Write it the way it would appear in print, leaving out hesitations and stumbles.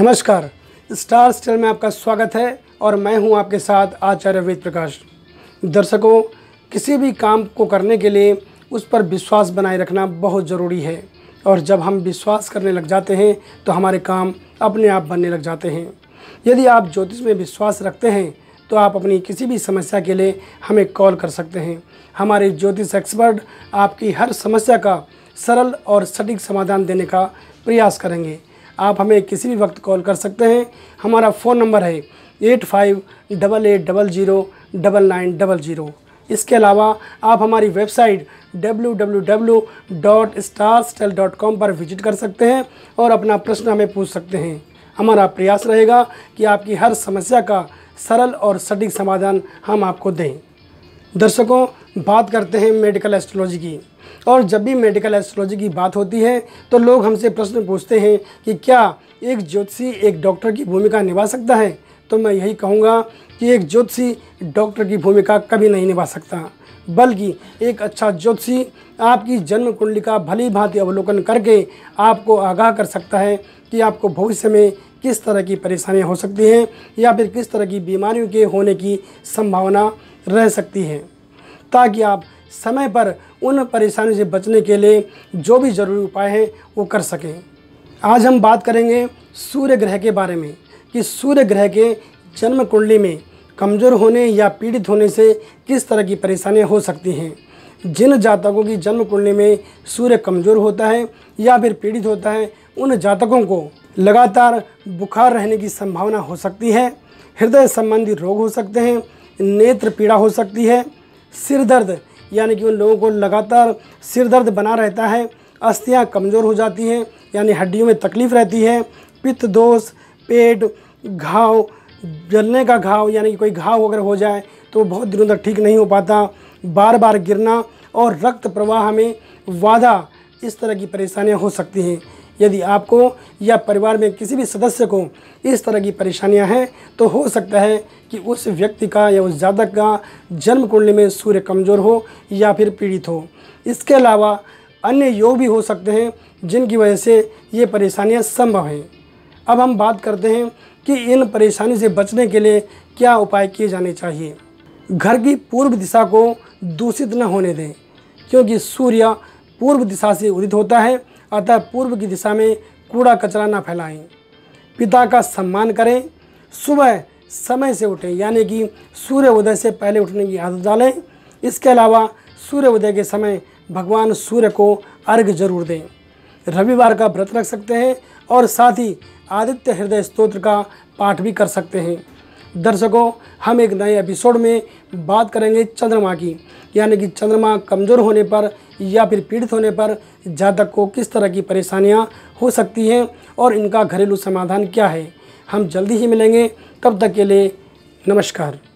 नमस्कार, StarsTell में आपका स्वागत है और मैं हूं आपके साथ आचार्य वेद प्रकाश। दर्शकों, किसी भी काम को करने के लिए उस पर विश्वास बनाए रखना बहुत ज़रूरी है और जब हम विश्वास करने लग जाते हैं तो हमारे काम अपने आप बनने लग जाते हैं। यदि आप ज्योतिष में विश्वास रखते हैं तो आप अपनी किसी भी समस्या के लिए हमें कॉल कर सकते हैं। हमारे ज्योतिष एक्सपर्ट आपकी हर समस्या का सरल और सटीक समाधान देने का प्रयास करेंगे। आप हमें किसी भी वक्त कॉल कर सकते हैं। हमारा फ़ोन नंबर है 8588009900। इसके अलावा आप हमारी वेबसाइट www.starstell.com पर विजिट कर सकते हैं और अपना प्रश्न हमें पूछ सकते हैं। हमारा प्रयास रहेगा कि आपकी हर समस्या का सरल और सटीक समाधान हम आपको दें। दर्शकों, बात करते हैं मेडिकल एस्ट्रोलॉजी की। और जब भी मेडिकल एस्ट्रोलॉजी की बात होती है तो लोग हमसे प्रश्न पूछते हैं कि क्या एक ज्योतिषी एक डॉक्टर की भूमिका निभा सकता है। तो मैं यही कहूँगा कि एक ज्योतिषी डॉक्टर की भूमिका कभी नहीं निभा सकता, बल्कि एक अच्छा ज्योतिषी आपकी जन्म कुंडली का भली भांति अवलोकन करके आपको आगाह कर सकता है कि आपको भविष्य में किस तरह की परेशानियाँ हो सकती हैं या फिर किस तरह की बीमारियों के होने की संभावना रह सकती है, ताकि आप समय पर उन परेशानियों से बचने के लिए जो भी ज़रूरी उपाय हैं वो कर सकें। आज हम बात करेंगे सूर्य ग्रह के बारे में कि सूर्य ग्रह के जन्म कुंडली में कमज़ोर होने या पीड़ित होने से किस तरह की परेशानियां हो सकती हैं। जिन जातकों की जन्म कुंडली में सूर्य कमज़ोर होता है या फिर पीड़ित होता है, उन जातकों को लगातार बुखार रहने की संभावना हो सकती है, हृदय संबंधी रोग हो सकते हैं, नेत्र पीड़ा हो सकती है, सिर दर्द यानी कि उन लोगों को लगातार सिर दर्द बना रहता है, अस्थियां कमज़ोर हो जाती हैं यानी हड्डियों में तकलीफ़ रहती है, पित्त दोष, पेट, घाव, जलने का घाव यानी कि कोई घाव अगर हो जाए तो बहुत दिनों तक ठीक नहीं हो पाता, बार बार गिरना और रक्त प्रवाह में बाधा, इस तरह की परेशानियां हो सकती हैं। यदि आपको या परिवार में किसी भी सदस्य को इस तरह की परेशानियां हैं तो हो सकता है कि उस व्यक्ति का या उस जातक का जन्म कुंडली में सूर्य कमज़ोर हो या फिर पीड़ित हो। इसके अलावा अन्य योग भी हो सकते हैं जिनकी वजह से ये परेशानियां संभव हैं। अब हम बात करते हैं कि इन परेशानी से बचने के लिए क्या उपाय किए जाने चाहिए। घर की पूर्व दिशा को दूषित न होने दें, क्योंकि सूर्य पूर्व दिशा से उदित होता है, अतः पूर्व की दिशा में कूड़ा कचरा ना फैलाएं। पिता का सम्मान करें, सुबह समय से उठें यानी कि सूर्य उदय से पहले उठने की आदत डालें। इसके अलावा सूर्य उदय के समय भगवान सूर्य को अर्घ्य जरूर दें। रविवार का व्रत रख सकते हैं और साथ ही आदित्य हृदय स्तोत्र का पाठ भी कर सकते हैं। दर्शकों, हम एक नए एपिसोड में बात करेंगे चंद्रमा की, यानी कि चंद्रमा कमज़ोर होने पर या फिर पीड़ित होने पर जातक को किस तरह की परेशानियां हो सकती हैं और इनका घरेलू समाधान क्या है। हम जल्दी ही मिलेंगे, तब तक के लिए नमस्कार।